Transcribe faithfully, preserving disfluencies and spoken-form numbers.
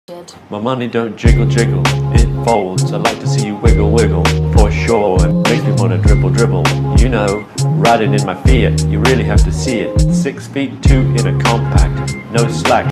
My money don't jiggle jiggle, it folds. I like to see you wiggle wiggle, for sure. It makes me wanna dribble dribble. You know, riding in my Fiat, you really have to see it. Six feet two in a compact, no slack.